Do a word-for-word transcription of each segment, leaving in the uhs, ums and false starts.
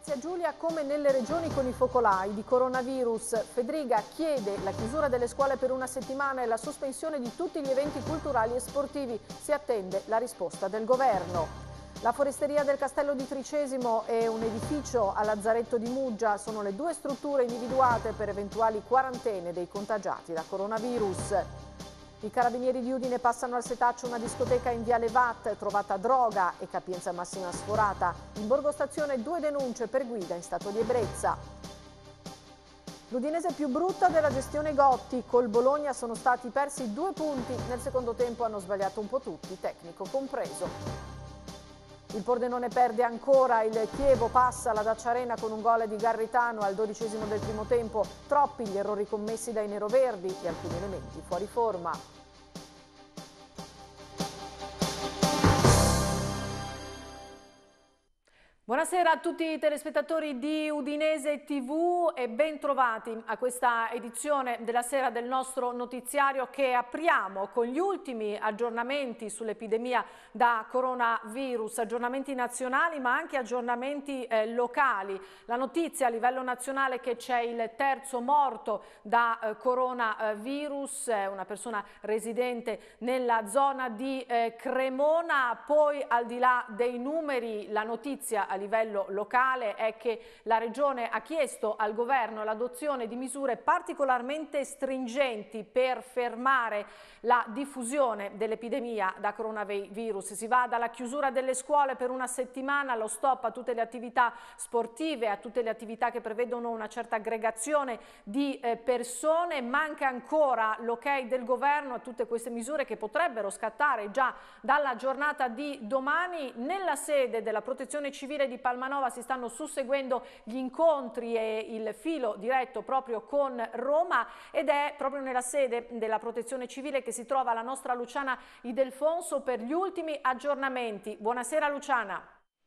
Venezia Giulia, come nelle regioni con i focolai di coronavirus, Fedriga chiede la chiusura delle scuole per una settimana e la sospensione di tutti gli eventi culturali e sportivi. Si attende la risposta del governo. La foresteria del Castello di Tricesimo e un edificio a Lazzaretto di Muggia sono le due strutture individuate per eventuali quarantene dei contagiati da coronavirus. I carabinieri di Udine passano al setaccio una discoteca in Viale Vat, trovata droga e capienza massima sforata. In Borgo Stazione due denunce per guida in stato di ebbrezza. L'Udinese più brutta della gestione Gotti, col Bologna sono stati persi due punti, nel secondo tempo hanno sbagliato un po' tutti, tecnico compreso. Il Pordenone perde ancora, il Chievo passa la Dacia Arena con un gol di Garritano al dodicesimo del primo tempo. Troppi gli errori commessi dai neroverdi e alcuni elementi fuori forma. Buonasera a tutti i telespettatori di Udinese tivù e ben trovati a questa edizione della sera del nostro notiziario che apriamo con gli ultimi aggiornamenti sull'epidemia da coronavirus, aggiornamenti nazionali ma anche aggiornamenti eh, locali. La notizia a livello nazionale è che c'è il terzo morto da eh, coronavirus, eh, una persona residente nella zona di eh, Cremona. Poi al di là dei numeri, la notizia a livello locale è che la Regione ha chiesto al governo l'adozione di misure particolarmente stringenti per fermare la diffusione dell'epidemia da coronavirus. Si va dalla chiusura delle scuole per una settimana, allo stop a tutte le attività sportive, a tutte le attività che prevedono una certa aggregazione di eh, persone. Manca ancora l'ok del governo a tutte queste misure che potrebbero scattare già dalla giornata di domani. Nella sede della Protezione Civile di Palmanova si stanno susseguendo gli incontri e il filo diretto proprio con Roma, ed è proprio nella sede della Protezione Civile che si trova la nostra Luciana Idelfonso per gli ultimi aggiornamenti. Buonasera Luciana.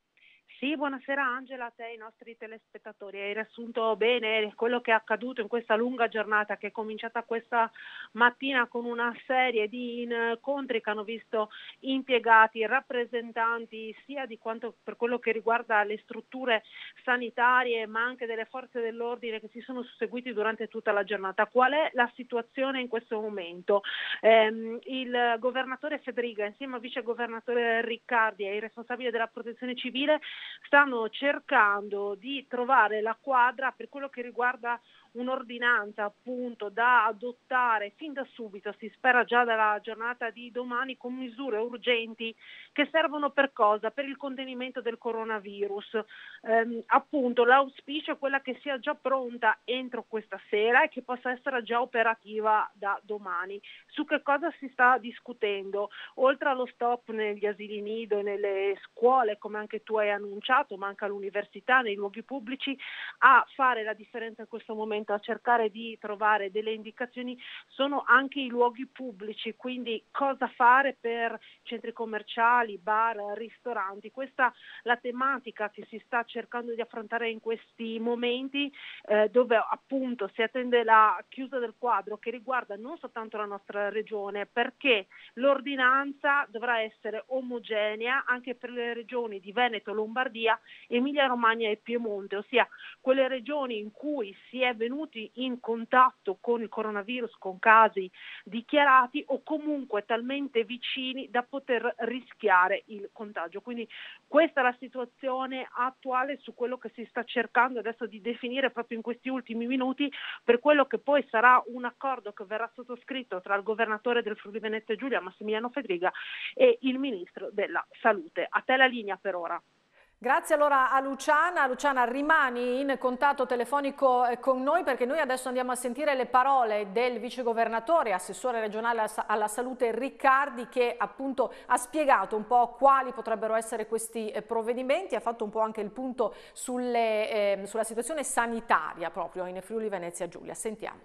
Sì, buonasera Angela, a te e ai nostri telespettatori. Hai riassunto bene quello che è accaduto in questa lunga giornata che è cominciata questa mattina con una serie di incontri che hanno visto impiegati, rappresentanti sia di quanto per quello che riguarda le strutture sanitarie ma anche delle forze dell'ordine che si sono susseguiti durante tutta la giornata. Qual è la situazione in questo momento? Eh, il governatore Fedriga insieme al vice governatore Riccardi e i responsabili della Protezione Civile stanno cercando di trovare la quadra per quello che riguarda un'ordinanza appunto da adottare fin da subito, si spera già dalla giornata di domani, con misure urgenti che servono per cosa? Per il contenimento del coronavirus. Ehm, appunto l'auspicio è quella che sia già pronta entro questa sera e che possa essere già operativa da domani. Su che cosa si sta discutendo? Oltre allo stop negli asili nido e nelle scuole, come anche tu hai annunciato, ma anche all'università, nei luoghi pubblici, a fare la differenza in questo momento, a cercare di trovare delle indicazioni, sono anche i luoghi pubblici, quindi cosa fare per centri commerciali, bar, ristoranti. Questa è la tematica che si sta cercando di affrontare in questi momenti, eh, dove appunto si attende la chiusa del quadro che riguarda non soltanto la nostra regione, perché l'ordinanza dovrà essere omogenea anche per le regioni di Veneto, Lombardia, Emilia Romagna e Piemonte, ossia quelle regioni in cui si è venuti in contatto con il coronavirus, con casi dichiarati o comunque talmente vicini da poter rischiare il contagio. Quindi questa è la situazione attuale su quello che si sta cercando adesso di definire proprio in questi ultimi minuti per quello che poi sarà un accordo che verrà sottoscritto tra il governatore del Friuli Venezia Giulia, Massimiliano Fedriga, e il ministro della Salute. A te la linea per ora. Grazie allora a Luciana. Luciana, rimani in contatto telefonico con noi perché noi adesso andiamo a sentire le parole del vicegovernatore, assessore regionale alla salute Riccardi, che appunto ha spiegato un po' quali potrebbero essere questi provvedimenti, ha fatto un po' anche il punto sulle, eh, sulla situazione sanitaria proprio in Friuli Venezia Giulia. Sentiamo.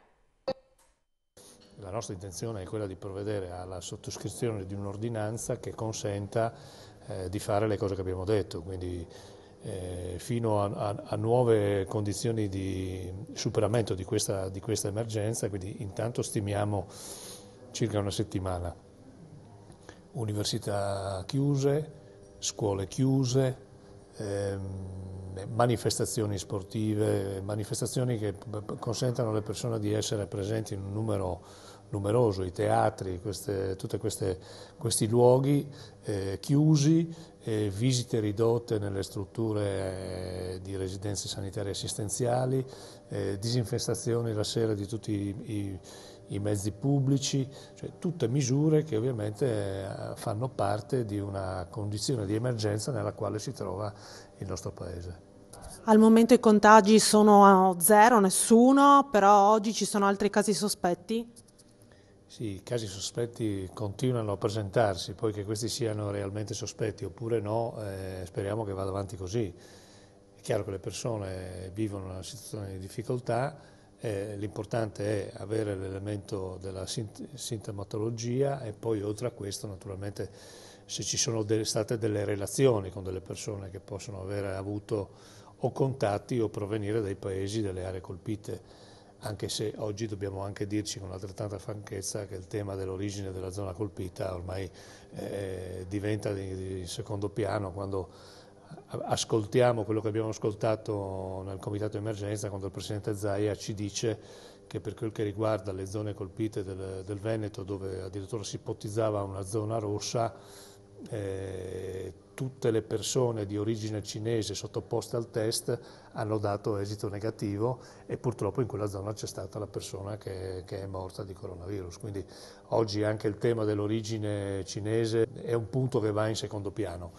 La nostra intenzione è quella di provvedere alla sottoscrizione di un'ordinanza che consenta eh, di fare le cose che abbiamo detto, quindi eh, fino a, a, a nuove condizioni di superamento di questa, di questa emergenza, quindi intanto stimiamo circa una settimana. Università chiuse, scuole chiuse, ehm, manifestazioni sportive, manifestazioni che consentano alle persone di essere presenti in un numero numeroso, i teatri, queste, tutti questi luoghi eh, chiusi, eh, visite ridotte nelle strutture eh, di residenze sanitarie assistenziali, eh, disinfestazioni la sera di tutti i, i, i mezzi pubblici, cioè tutte misure che ovviamente eh, fanno parte di una condizione di emergenza nella quale si trova il nostro Paese. Al momento i contagi sono a zero, nessuno, però oggi ci sono altri casi sospetti? Sì, i casi sospetti continuano a presentarsi, poi che questi siano realmente sospetti oppure no, eh, speriamo che vada avanti così. È chiaro che le persone vivono una situazione di difficoltà, eh, l'importante è avere l'elemento della sint- sintomatologia e poi oltre a questo naturalmente se ci sono delle, state delle relazioni con delle persone che possono aver avuto o contatti o provenire dai paesi delle aree colpite. Anche se oggi dobbiamo anche dirci con altrettanta franchezza che il tema dell'origine della zona colpita ormai eh, diventa di, di secondo piano quando ascoltiamo quello che abbiamo ascoltato nel Comitato di Emergenza, quando il Presidente Zaia ci dice che per quel che riguarda le zone colpite del, del Veneto, dove addirittura si ipotizzava una zona rossa, Eh, tutte le persone di origine cinese sottoposte al test hanno dato esito negativo e purtroppo in quella zona c'è stata la persona che, che è morta di coronavirus. Quindi oggi anche il tema dell'origine cinese è un punto che va in secondo piano.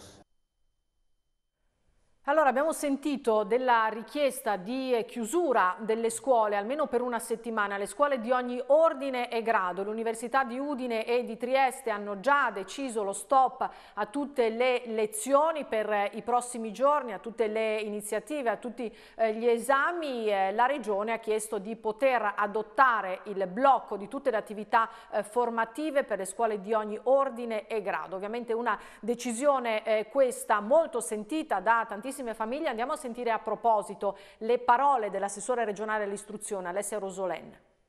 Allora, abbiamo sentito della richiesta di chiusura delle scuole almeno per una settimana, le scuole di ogni ordine e grado. L'Università di Udine e di Trieste hanno già deciso lo stop a tutte le lezioni per i prossimi giorni, a tutte le iniziative, a tutti eh, gli esami. Eh, la Regione ha chiesto di poter adottare il blocco di tutte le attività eh, formative per le scuole di ogni ordine e grado. Ovviamente una decisione eh, questa molto sentita da tantissime famiglie. Andiamo a sentire a proposito le parole dell'assessore regionale all'istruzione Alessia Rosolen.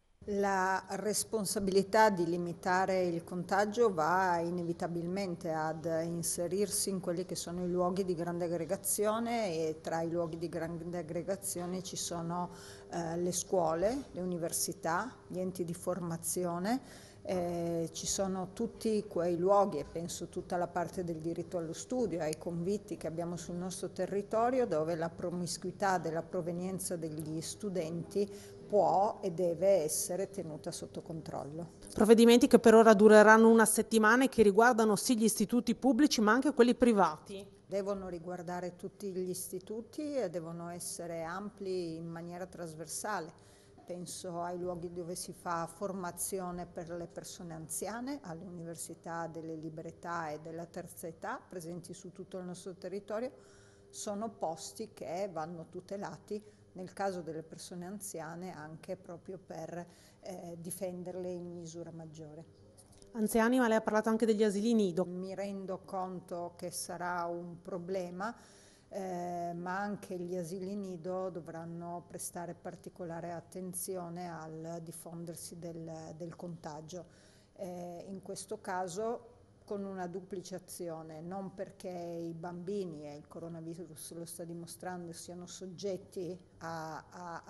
La responsabilità di limitare il contagio va inevitabilmente ad inserirsi in quelli che sono i luoghi di grande aggregazione e tra i luoghi di grande aggregazione ci sono eh, le scuole, le università, gli enti di formazione. Eh, ci sono tutti quei luoghi e penso tutta la parte del diritto allo studio, ai convitti che abbiamo sul nostro territorio dove la promiscuità della provenienza degli studenti può e deve essere tenuta sotto controllo. Provvedimenti che per ora dureranno una settimana e che riguardano sì gli istituti pubblici ma anche quelli privati. Devono riguardare tutti gli istituti e devono essere ampli in maniera trasversale. Penso ai luoghi dove si fa formazione per le persone anziane, alle università delle libertà e della terza età presenti su tutto il nostro territorio. Sono posti che vanno tutelati nel caso delle persone anziane anche proprio per eh, difenderle in misura maggiore. Anziani, ma lei ha parlato anche degli asili nido. Mi rendo conto che sarà un problema. Eh, ma anche gli asili nido dovranno prestare particolare attenzione al diffondersi del, del contagio. Eh, in questo caso con una duplice azione, non perché i bambini, e il coronavirus lo sta dimostrando, siano soggetti a, a,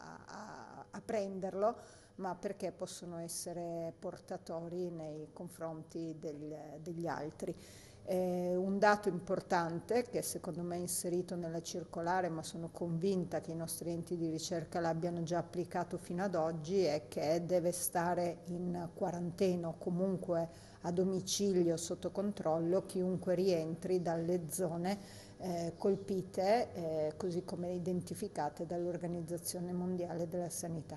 a, a prenderlo, ma perché possono essere portatori nei confronti del, degli altri. Eh, un dato importante che secondo me è inserito nella circolare, ma sono convinta che i nostri enti di ricerca l'abbiano già applicato fino ad oggi, è che deve stare in quarantena o comunque a domicilio sotto controllo chiunque rientri dalle zone eh, colpite, eh, così come identificate dall'Organizzazione Mondiale della Sanità.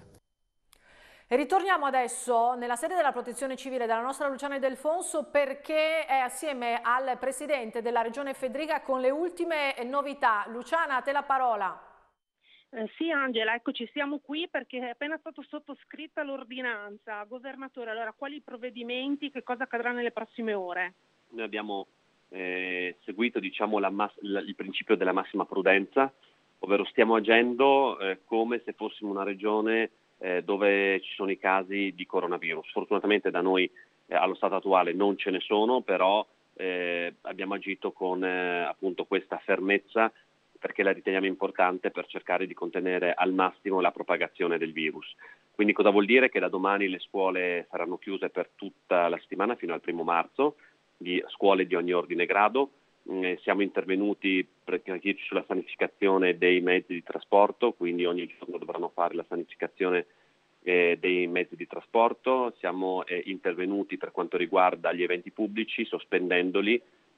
E ritorniamo adesso nella sede della Protezione Civile della nostra Luciana Delfonso perché è assieme al Presidente della Regione Fedriga con le ultime novità. Luciana, a te la parola. Eh, sì Angela, eccoci, siamo qui perché è appena stata sottoscritta l'ordinanza. Governatore, allora quali provvedimenti, che cosa accadrà nelle prossime ore? Noi abbiamo eh, seguito diciamo, la mass- la, il principio della massima prudenza, ovvero stiamo agendo eh, come se fossimo una regione eh, dove ci sono i casi di coronavirus. Fortunatamente da noi eh, allo stato attuale non ce ne sono, però eh, abbiamo agito con eh, appunto questa fermezza, perché la riteniamo importante per cercare di contenere al massimo la propagazione del virus. Quindi cosa vuol dire? Che da domani le scuole saranno chiuse per tutta la settimana fino al primo marzo, di scuole di ogni ordine e grado. Eh, siamo intervenuti praticamente sulla sanificazione dei mezzi di trasporto, quindi ogni giorno dovranno fare la sanificazione eh, dei mezzi di trasporto. Siamo eh, intervenuti per quanto riguarda gli eventi pubblici, sospendendoli.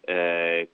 Eh,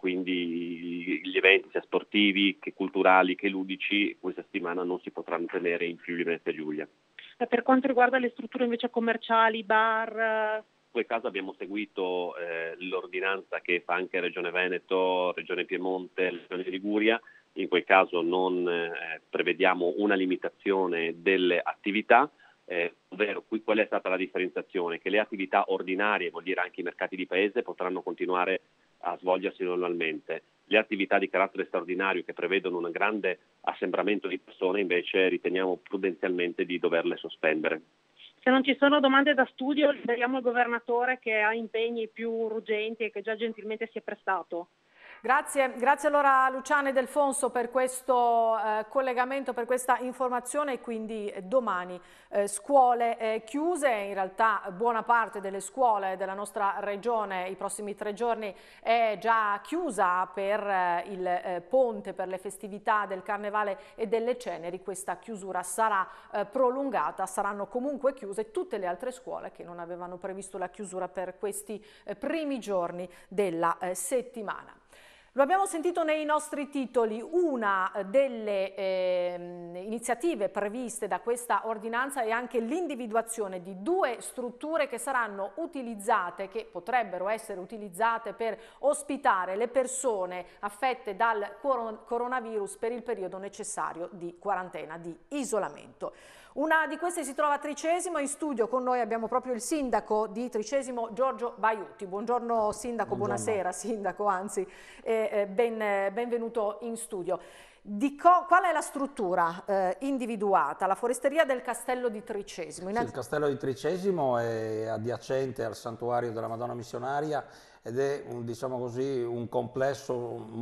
quindi gli eventi sia sportivi che culturali che ludici questa settimana non si potranno tenere in Friuli Venezia Giulia. E per quanto riguarda le strutture invece commerciali, bar? In quel caso abbiamo seguito eh, l'ordinanza che fa anche Regione Veneto, Regione Piemonte, Regione Liguria. In quel caso non eh, prevediamo una limitazione delle attività, eh, ovvero qui, qual è stata la differenziazione? Che le attività ordinarie, vuol dire anche i mercati di paese, potranno continuare a svolgersi normalmente. Le attività di carattere straordinario che prevedono un grande assembramento di persone invece riteniamo prudenzialmente di doverle sospendere. Se non ci sono domande da studio, liberiamo il governatore che ha impegni più urgenti e che già gentilmente si è prestato. Grazie, grazie allora a Luciane Delfonso per questo eh, collegamento, per questa informazione. Quindi eh, domani eh, scuole eh, chiuse, in realtà buona parte delle scuole della nostra regione i prossimi tre giorni è già chiusa per eh, il eh, ponte, per le festività del Carnevale e delle Ceneri. Questa chiusura sarà eh, prolungata, saranno comunque chiuse tutte le altre scuole che non avevano previsto la chiusura per questi eh, primi giorni della eh, settimana. Lo abbiamo sentito nei nostri titoli, una delle eh, iniziative previste da questa ordinanza è anche l'individuazione di due strutture che saranno utilizzate, che potrebbero essere utilizzate per ospitare le persone affette dal coronavirus per il periodo necessario di quarantena, di isolamento. Una di queste si trova a Tricesimo, in studio con noi abbiamo proprio il sindaco di Tricesimo, Giorgio Baiutti. Buongiorno sindaco, buongiorno. Buonasera sindaco, anzi eh, eh, ben, benvenuto in studio. Di qual è la struttura eh, individuata? La foresteria del Castello di Tricesimo. Sì, il Castello di Tricesimo è adiacente al santuario della Madonna Missionaria ed è un, diciamo così, un complesso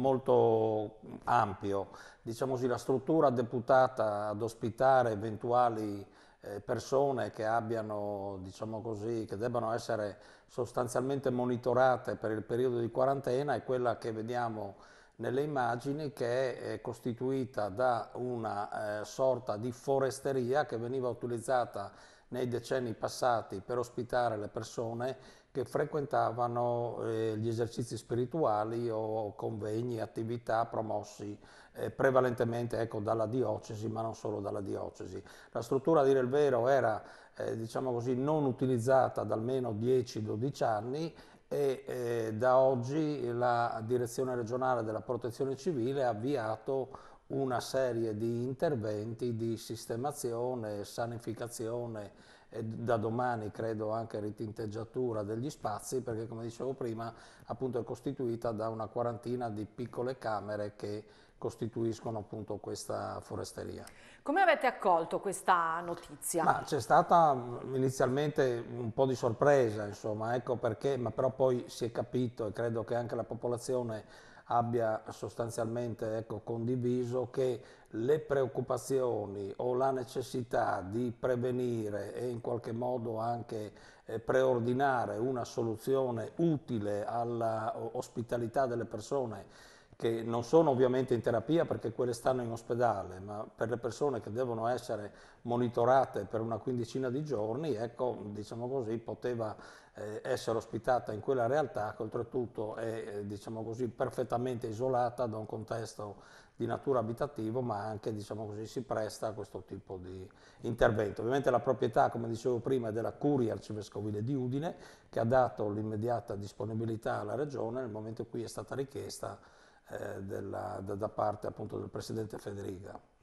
molto ampio. Diciamo così, la struttura deputata ad ospitare eventuali eh, persone che abbiano, diciamo così, che debbano essere sostanzialmente monitorate per il periodo di quarantena è quella che vediamo nelle immagini, che è costituita da una eh, sorta di foresteria che veniva utilizzata nei decenni passati per ospitare le persone che frequentavano eh, gli esercizi spirituali o convegni, attività promossi eh, prevalentemente ecco, dalla diocesi, ma non solo dalla diocesi. La struttura, a dire il vero, era eh, diciamo così, non utilizzata da almeno dieci dodici anni e eh, da oggi la Direzione regionale della Protezione Civile ha avviato una serie di interventi di sistemazione, sanificazione e da domani credo anche ritinteggiatura degli spazi, perché come dicevo prima appunto è costituita da una quarantina di piccole camere che costituiscono appunto questa foresteria. Come avete accolto questa notizia? Ma c'è stata inizialmente un po' di sorpresa, insomma, ecco perché, ma però poi si è capito e credo che anche la popolazione abbia sostanzialmente ecco, condiviso che le preoccupazioni o la necessità di prevenire e in qualche modo anche eh, preordinare una soluzione utile all'ospitalità delle persone che non sono ovviamente in terapia perché quelle stanno in ospedale, ma per le persone che devono essere monitorate per una quindicina di giorni, ecco, diciamo così, poteva eh, essere ospitata in quella realtà che oltretutto è, eh, diciamo così, perfettamente isolata da un contesto di natura abitativo, ma anche, diciamo così, si presta a questo tipo di intervento. Ovviamente la proprietà, come dicevo prima, è della Curia Arcivescovile di Udine, che ha dato l'immediata disponibilità alla Regione nel momento in cui è stata richiesta Eh, della, da, da parte appunto del Presidente Federica.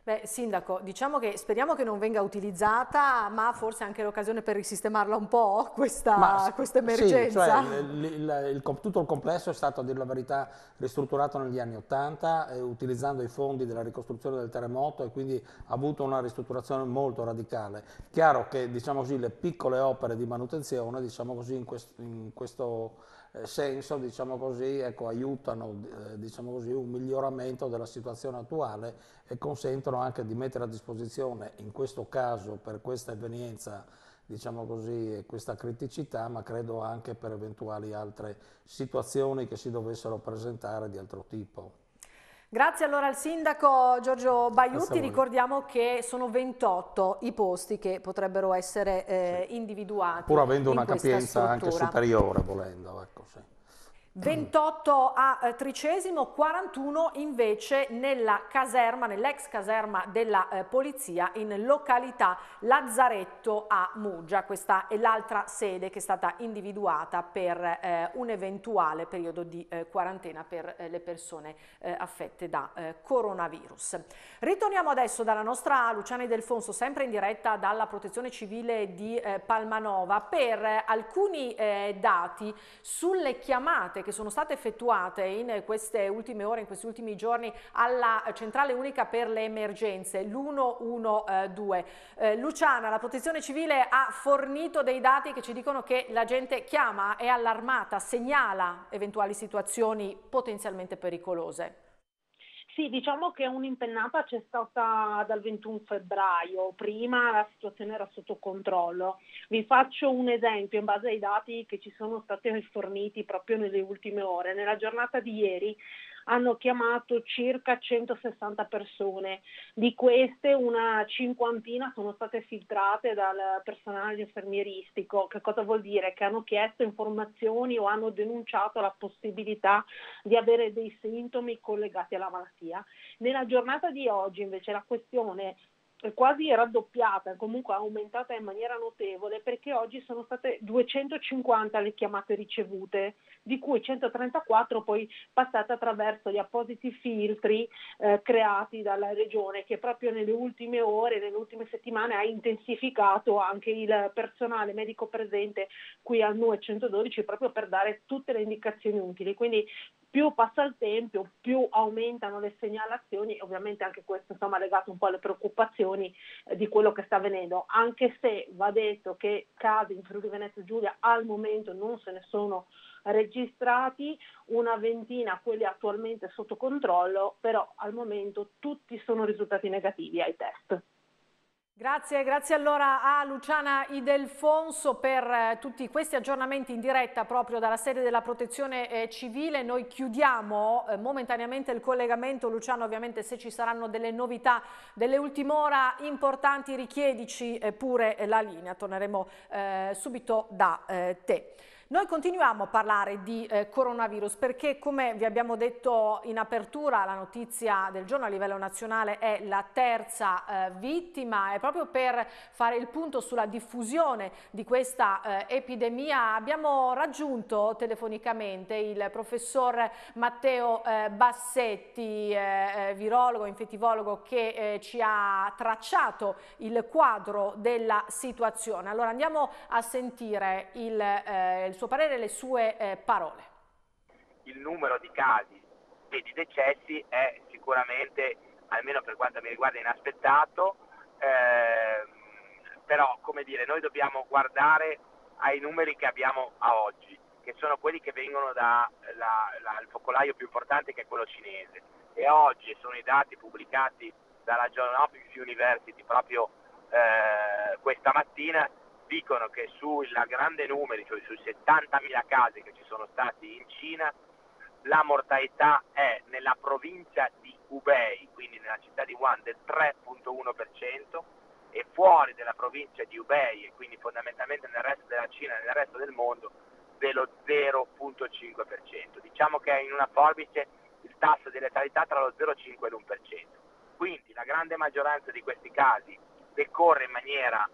Beh, Sindaco, diciamo che speriamo che non venga utilizzata, ma forse anche l'occasione per risistemarla un po', questa, questa emergenza. Sì, cioè, il, il, il, tutto il complesso è stato, a dire la verità, ristrutturato negli anni Ottanta, eh, utilizzando i fondi della ricostruzione del terremoto, e quindi ha avuto una ristrutturazione molto radicale. Chiaro che, diciamo così, le piccole opere di manutenzione, diciamo così, in, quest, in questo eh, senso, diciamo così, ecco, aiutano eh, diciamo così, un miglioramento della situazione attuale e consentono anche di mettere a disposizione, in questo caso per questa evenienza, diciamo così, questa criticità, ma credo anche per eventuali altre situazioni che si dovessero presentare di altro tipo. Grazie allora al sindaco Giorgio Baiutti. Ricordiamo che sono ventotto i posti che potrebbero essere eh, sì. individuati. Pur avendo in una capienza anche superiore, volendo, ecco, sì. ventotto a Tricesimo, quarantuno invece nella caserma, nell'ex caserma della eh, polizia in località Lazzaretto a Muggia. Questa è l'altra sede che è stata individuata per eh, un eventuale periodo di eh, quarantena per eh, le persone eh, affette da eh, coronavirus. Ritorniamo adesso dalla nostra Luciana Ildefonso, sempre in diretta dalla Protezione Civile di eh, Palmanova, per eh, alcuni eh, dati sulle chiamate che sono state effettuate in queste ultime ore, in questi ultimi giorni, alla centrale unica per le emergenze, l'uno uno due. Eh, Luciana, la Protezione Civile ha fornito dei dati che ci dicono che la gente chiama, è allarmata, segnala eventuali situazioni potenzialmente pericolose. Sì, diciamo che un'impennata c'è stata dal ventuno febbraio, prima la situazione era sotto controllo. Vi faccio un esempio in base ai dati che ci sono stati forniti proprio nelle ultime ore. Nella giornata di ieri hanno chiamato circa centosessanta persone, di queste una cinquantina sono state filtrate dal personale infermieristico. Che cosa vuol dire? Che hanno chiesto informazioni o hanno denunciato la possibilità di avere dei sintomi collegati alla malattia. Nella giornata di oggi invece la questione è quasi raddoppiata, comunque aumentata in maniera notevole, perché oggi sono state duecentocinquanta le chiamate ricevute, di cui centotrentaquattro poi passate attraverso gli appositi filtri eh, creati dalla Regione, che proprio nelle ultime ore, nelle ultime settimane ha intensificato anche il personale medico presente qui al N U E centododici proprio per dare tutte le indicazioni utili. Quindi più passa il tempo, più aumentano le segnalazioni, ovviamente anche questo insomma legato un po' alle preoccupazioni eh, di quello che sta avvenendo, anche se va detto che casi in Friuli Venezia Giulia al momento non se ne sono registrati, una ventina quelli attualmente sotto controllo, però al momento tutti sono risultati negativi ai test. Grazie, grazie allora a Luciana Ildefonso per eh, tutti questi aggiornamenti in diretta proprio dalla sede della Protezione eh, Civile. Noi chiudiamo eh, momentaneamente il collegamento. Luciano, ovviamente se ci saranno delle novità delle ultime ore importanti richiedici eh, pure la linea, torneremo eh, subito da eh, te. Noi continuiamo a parlare di eh, coronavirus perché, come vi abbiamo detto in apertura, la notizia del giorno a livello nazionale è la terza eh, vittima, e proprio per fare il punto sulla diffusione di questa eh, epidemia abbiamo raggiunto telefonicamente il professor Matteo eh, Bassetti, eh, virologo, infettivologo, che eh, ci ha tracciato il quadro della situazione. Allora andiamo a sentire il, eh, il suo parere e le sue eh, parole. Il numero di casi e di decessi è sicuramente, almeno per quanto mi riguarda, inaspettato, eh, però come dire, noi dobbiamo guardare ai numeri che abbiamo a oggi, che sono quelli che vengono dal focolaio più importante, che è quello cinese, e oggi sono i dati pubblicati dalla Johns Hopkins University proprio eh, questa mattina, dicono che sui grande numeri, cioè sui settantamila casi che ci sono stati in Cina, la mortalità è nella provincia di Hubei, quindi nella città di Wuhan, del tre virgola uno per cento, e fuori della provincia di Hubei, e quindi fondamentalmente nel resto della Cina e nel resto del mondo, dello zero virgola cinque per cento. Diciamo che è in una forbice il tasso di letalità tra lo zero virgola cinque e l'uno per cento. Quindi la grande maggioranza di questi casi decorre in maniera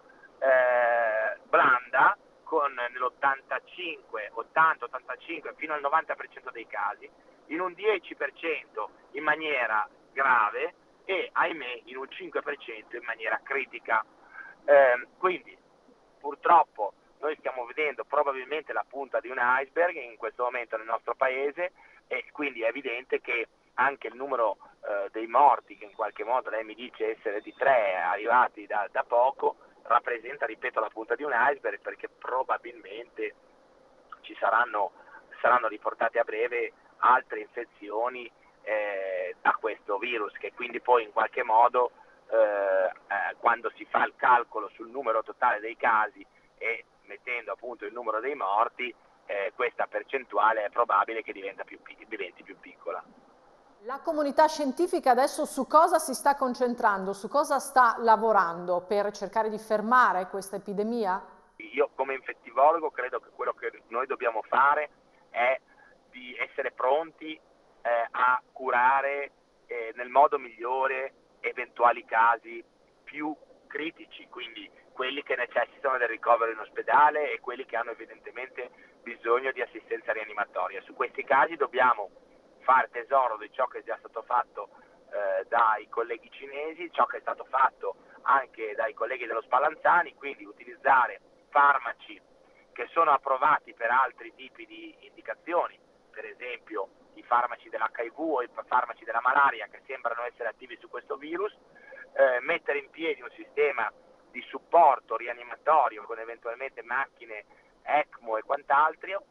Eh, blanda, con nell'ottantacinque, ottanta, ottantacinque fino al novanta per cento dei casi, in un dieci per cento in maniera grave e ahimè in un cinque per cento in maniera critica. Eh, quindi purtroppo noi stiamo vedendo probabilmente la punta di un iceberg in questo momento nel nostro paese, e quindi è evidente che anche il numero eh, dei morti, che in qualche modo lei mi dice essere di tre arrivati da, da poco, rappresenta, ripeto, la punta di un iceberg, perché probabilmente ci saranno, saranno riportate a breve altre infezioni eh, da questo virus, che quindi poi in qualche modo eh, eh, quando si fa il calcolo sul numero totale dei casi e mettendo appunto il numero dei morti, eh, questa percentuale è probabile che diventa più, diventi più piccola. La comunità scientifica adesso su cosa si sta concentrando, su cosa sta lavorando per cercare di fermare questa epidemia? Io come infettivologo credo che quello che noi dobbiamo fare è di essere pronti eh, a curare eh, nel modo migliore eventuali casi più critici, quindi quelli che necessitano del ricovero in ospedale e quelli che hanno evidentemente bisogno di assistenza rianimatoria. Su questi casi dobbiamo fare tesoro di ciò che è già stato fatto eh, dai colleghi cinesi, ciò che è stato fatto anche dai colleghi dello Spallanzani, quindi utilizzare farmaci che sono approvati per altri tipi di indicazioni, per esempio i farmaci dell'H I V o i farmaci della malaria, che sembrano essere attivi su questo virus, eh, mettere in piedi un sistema di supporto rianimatorio con eventualmente macchine ECMO e quant'altro,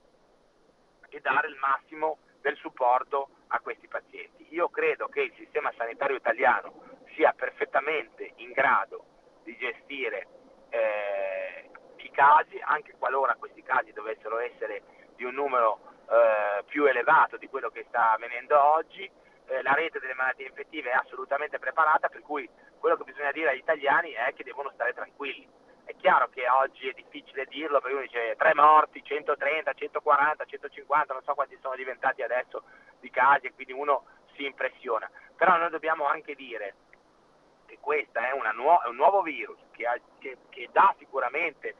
e dare il massimo del supporto a questi pazienti. Io credo che il sistema sanitario italiano sia perfettamente in grado di gestire eh, i casi, anche qualora questi casi dovessero essere di un numero eh, più elevato di quello che sta avvenendo oggi. Eh, la rete delle malattie infettive è assolutamente preparata, per cui quello che bisogna dire agli italiani è che devono stare tranquilli. È chiaro che oggi è difficile dirlo, perché uno dice tre morti, centotrenta, centoquaranta, centocinquanta, non so quanti sono diventati adesso di casi, e quindi uno si impressiona. Però noi dobbiamo anche dire che questo è, una nuo- è un nuovo virus che, ha, che, che dà sicuramente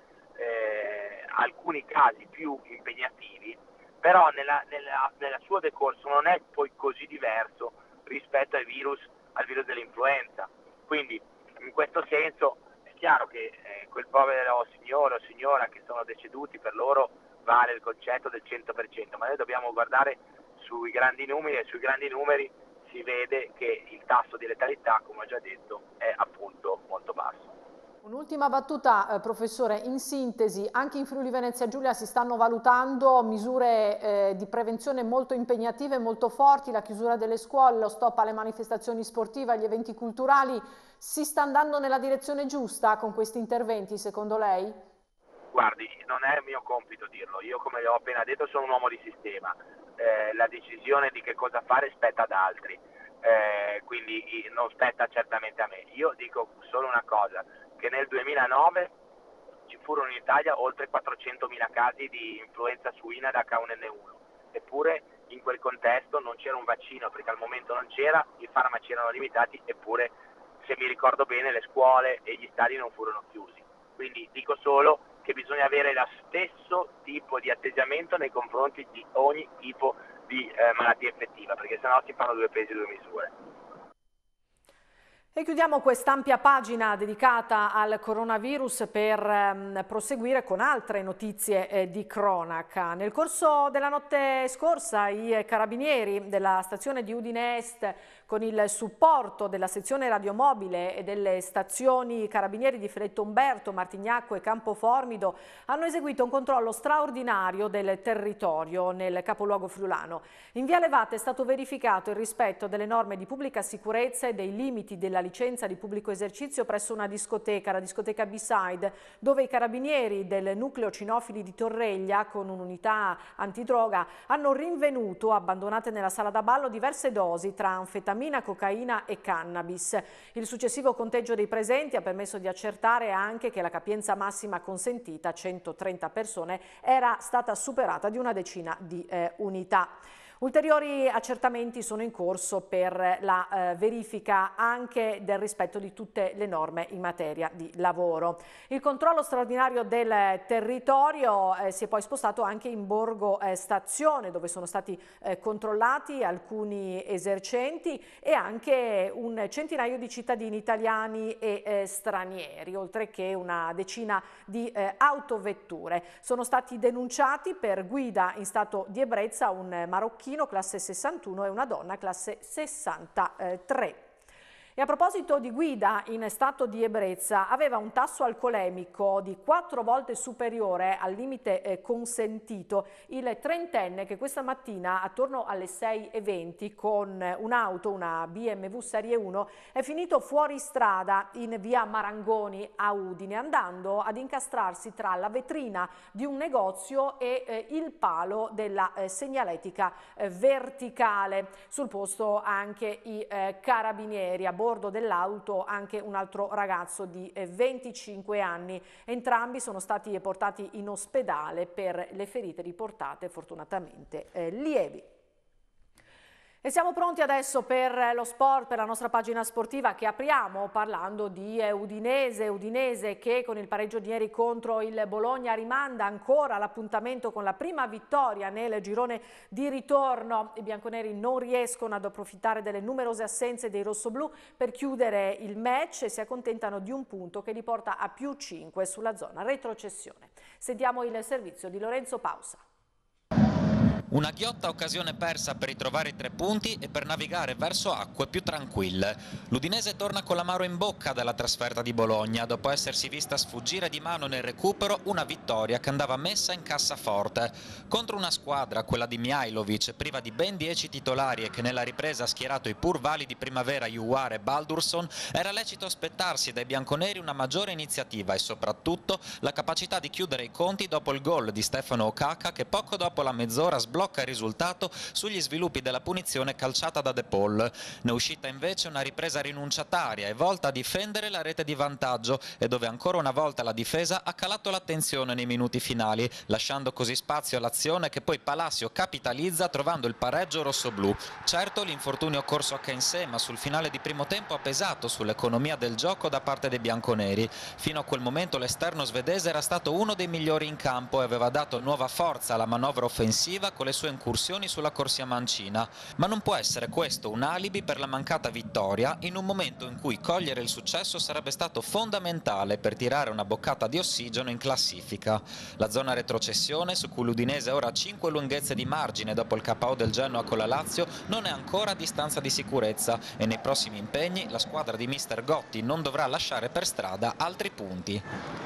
eh, alcuni casi più impegnativi, però nella, nella, nella suo decorso non è poi così diverso rispetto al virus, al virus dell'influenza. Quindi in questo senso è chiaro che eh, quel povero signore o signora che sono deceduti, per loro vale il concetto del cento per cento, ma noi dobbiamo guardare sui grandi numeri, e sui grandi numeri si vede che il tasso di letalità, come ho già detto, è appunto molto basso. Un'ultima battuta, eh, professore, in sintesi, anche in Friuli Venezia Giulia si stanno valutando misure eh, di prevenzione molto impegnative, molto forti, la chiusura delle scuole, lo stop alle manifestazioni sportive, agli eventi culturali. Si sta andando nella direzione giusta con questi interventi, secondo lei? Guardi, non è mio compito dirlo, io come le ho appena detto sono un uomo di sistema, eh, la decisione di che cosa fare spetta ad altri, eh, quindi non spetta certamente a me. Io dico solo una cosa, che nel duemilanove ci furono in Italia oltre quattrocentomila casi di influenza suina da H uno N uno, eppure in quel contesto non c'era un vaccino, perché al momento non c'era, i farmaci erano limitati, eppure se mi ricordo bene le scuole e gli stadi non furono chiusi. Quindi dico solo che bisogna avere lo stesso tipo di atteggiamento nei confronti di ogni tipo di eh, malattia infettiva, perché sennò si fanno due pesi e due misure. E chiudiamo quest'ampia pagina dedicata al coronavirus per ehm, proseguire con altre notizie eh, di cronaca. Nel corso della notte scorsa i carabinieri della stazione di Udine Est, con il supporto della sezione radiomobile e delle stazioni carabinieri di Feletto Umberto, Martignacco e Campoformido, hanno eseguito un controllo straordinario del territorio nel capoluogo friulano. In Via Levate è stato verificato il rispetto delle norme di pubblica sicurezza e dei limiti della licenza di pubblico esercizio presso una discoteca, la discoteca B-Side, dove i carabinieri del nucleo cinofili di Torreglia, con un'unità antidroga, hanno rinvenuto, abbandonate nella sala da ballo, diverse dosi tra anfetamina, cocaina e cannabis. Il successivo conteggio dei presenti ha permesso di accertare anche che la capienza massima consentita, centotrenta persone, era stata superata di una decina di eh, unità. Ulteriori accertamenti sono in corso per la eh, verifica anche del rispetto di tutte le norme in materia di lavoro. Il controllo straordinario del territorio eh, si è poi spostato anche in Borgo eh, Stazione, dove sono stati eh, controllati alcuni esercenti e anche un centinaio di cittadini italiani e eh, stranieri, oltre che una decina di eh, autovetture. Sono stati denunciati per guida in stato di ebbrezza un marocchino classe sessantuno e una donna classe sessantatré. E a proposito di guida in stato di ebbrezza, aveva un tasso alcolemico di quattro volte superiore al limite eh, consentito il trentenne che questa mattina attorno alle sei e venti con un'auto, una B M W Serie uno, è finito fuori strada in via Marangoni a Udine, andando ad incastrarsi tra la vetrina di un negozio e eh, il palo della eh, segnaletica eh, verticale. Sul posto anche i eh, carabinieri. A bordo dell'auto anche un altro ragazzo di venticinque anni. Entrambi sono stati portati in ospedale per le ferite riportate fortunatamente eh, lievi. E siamo pronti adesso per lo sport, per la nostra pagina sportiva che apriamo parlando di Udinese, Udinese che con il pareggio di ieri contro il Bologna rimanda ancora l'appuntamento con la prima vittoria nel girone di ritorno. I bianconeri non riescono ad approfittare delle numerose assenze dei rossoblù per chiudere il match e si accontentano di un punto che li porta a più cinque sulla zona retrocessione. Sentiamo il servizio di Lorenzo Pausa. Una ghiotta occasione persa per ritrovare i tre punti e per navigare verso acque più tranquille. L'Udinese torna con l'amaro in bocca dalla trasferta di Bologna, dopo essersi vista sfuggire di mano nel recupero una vittoria che andava messa in cassaforte. Contro una squadra, quella di Mihailovic, priva di ben dieci titolari e che nella ripresa ha schierato i pur validi Primavera, Juar e Baldursson, era lecito aspettarsi dai bianconeri una maggiore iniziativa e soprattutto la capacità di chiudere i conti dopo il gol di Stefano Okaka che poco dopo la mezz'ora sblocca blocca il risultato sugli sviluppi della punizione calciata da De Paul. Ne è uscita invece una ripresa rinunciataria e volta a difendere la rete di vantaggio e dove ancora una volta la difesa ha calato l'attenzione nei minuti finali, lasciando così spazio all'azione che poi Palacio capitalizza trovando il pareggio rossoblù. Certo l'infortunio corso a Kensé, ma sul finale di primo tempo ha pesato sull'economia del gioco da parte dei bianconeri. Fino a quel momento l'esterno svedese era stato uno dei migliori in campo e aveva dato nuova forza alla manovra offensiva con le sue incursioni sulla corsia mancina, ma non può essere questo un alibi per la mancata vittoria in un momento in cui cogliere il successo sarebbe stato fondamentale per tirare una boccata di ossigeno in classifica. La zona retrocessione, su cui l'Udinese ora ha cinque lunghezze di margine dopo il K O del Genoa con la Lazio, non è ancora a distanza di sicurezza e nei prossimi impegni la squadra di mister Gotti non dovrà lasciare per strada altri punti.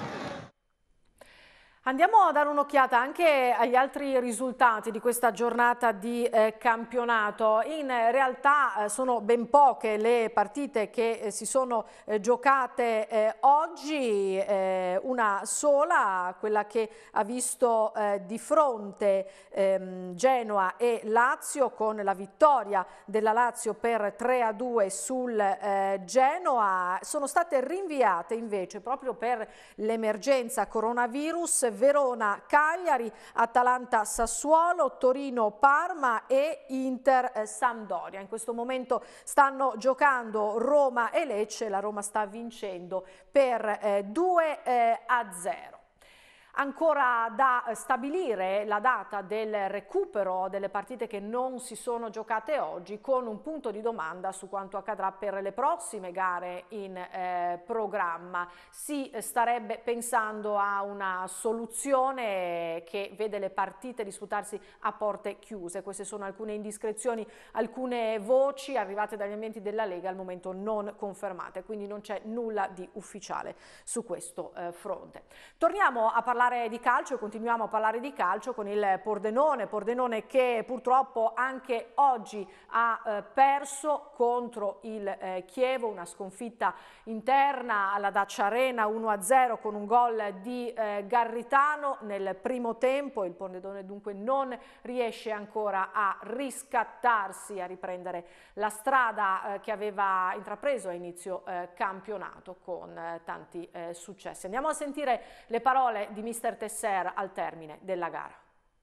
Andiamo a dare un'occhiata anche agli altri risultati di questa giornata di eh, campionato. In realtà eh, sono ben poche le partite che eh, si sono eh, giocate eh, oggi, eh, una sola, quella che ha visto eh, di fronte ehm, Genoa e Lazio, con la vittoria della Lazio per tre a due sul eh, Genoa. Sono state rinviate invece proprio per l'emergenza coronavirus Verona, Cagliari, Atalanta, Sassuolo, Torino, Parma e Inter, Sampdoria. In questo momento stanno giocando Roma e Lecce, la Roma sta vincendo per eh, due a zero. Ancora da stabilire la data del recupero delle partite che non si sono giocate oggi, con un punto di domanda su quanto accadrà per le prossime gare in eh, programma. Si starebbe pensando a una soluzione che vede le partite disputarsi a porte chiuse. Queste sono alcune indiscrezioni, alcune voci arrivate dagli ambienti della Lega al momento non confermate, quindi non c'è nulla di ufficiale su questo eh, fronte. Torniamo a parlare di calcio e continuiamo a parlare di calcio con il Pordenone, Pordenone che purtroppo anche oggi ha eh, perso contro il eh, Chievo, una sconfitta interna alla Dacia Arena uno a zero con un gol di eh, Garritano nel primo tempo. Il Pordenone dunque non riesce ancora a riscattarsi, a riprendere la strada eh, che aveva intrapreso a inizio eh, campionato con eh, tanti eh, successi. Andiamo a sentire le parole di mister Tesser al termine della gara.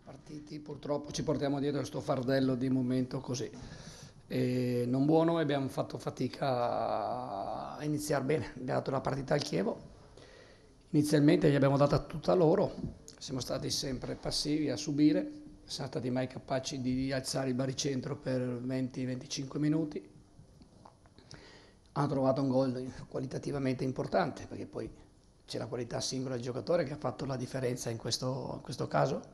partiti purtroppo ci portiamo dietro questo fardello di momento così. E non buono, e abbiamo fatto fatica a iniziare bene. Abbiamo dato la partita al Chievo, inizialmente gli abbiamo data tutta loro, siamo stati sempre passivi a subire, non siamo stati mai capaci di alzare il baricentro per venti venticinque minuti. Hanno trovato un gol qualitativamente importante, perché poi c'è la qualità singola del giocatore che ha fatto la differenza in questo, in questo caso.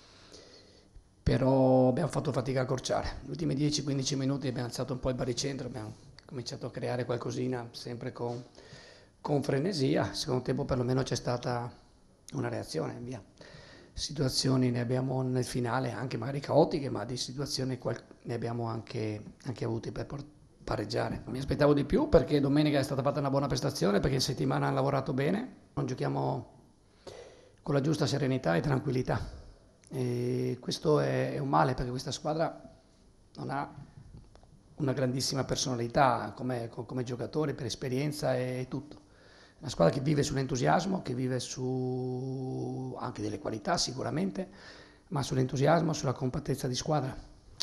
Però abbiamo fatto fatica a accorciare. Gli ultimi dieci quindici minuti abbiamo alzato un po' il baricentro, abbiamo cominciato a creare qualcosina sempre con, con frenesia. Al secondo tempo perlomeno c'è stata una reazione, via. Situazioni ne abbiamo nel finale, anche magari caotiche, ma di situazioni ne abbiamo anche, anche avute per pareggiare. Mi aspettavo di più perché domenica è stata fatta una buona prestazione, perché in settimana hanno lavorato bene. Non giochiamo con la giusta serenità e tranquillità. E questo è un male, perché questa squadra non ha una grandissima personalità come, come giocatori, per esperienza e tutto. Una squadra che vive sull'entusiasmo, che vive su anche delle qualità sicuramente, ma sull'entusiasmo, sulla compattezza di squadra.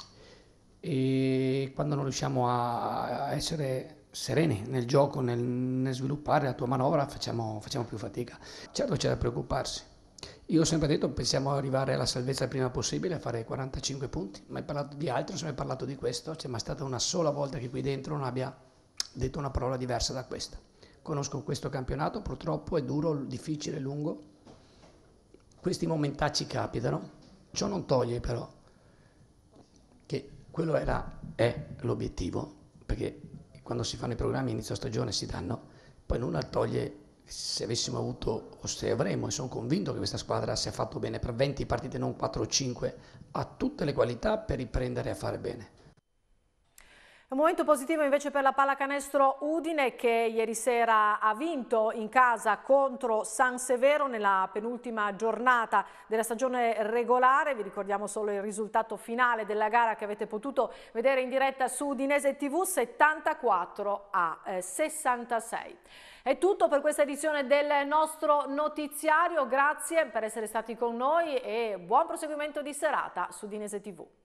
E quando non riusciamo a essere sereni nel gioco, nel, nel sviluppare la tua manovra, facciamo, facciamo più fatica. Certo c'è da preoccuparsi. Io ho sempre detto pensiamo arrivare alla salvezza il prima possibile, a fare quarantacinque punti, mai parlato di altro, non si è mai parlato di questo, c'è mai stata una sola volta che qui dentro non abbia detto una parola diversa da questa. Conosco questo campionato, purtroppo è duro, difficile, lungo, questi momentacci capitano, ciò non toglie però che quello era, è l'obiettivo, perché quando si fanno i programmi inizio stagione si danno, poi nulla toglie. Se avessimo avuto, o se avremo, e sono convinto che questa squadra si è fatto bene per venti partite, non quattro o cinque, ha tutte le qualità per riprendere a fare bene. Un momento positivo invece per la pallacanestro Udine, che ieri sera ha vinto in casa contro San Severo nella penultima giornata della stagione regolare. Vi ricordiamo solo il risultato finale della gara che avete potuto vedere in diretta su Udinese tivù, settantaquattro a sessantasei. È tutto per questa edizione del nostro notiziario, grazie per essere stati con noi e buon proseguimento di serata su Udinese tivù.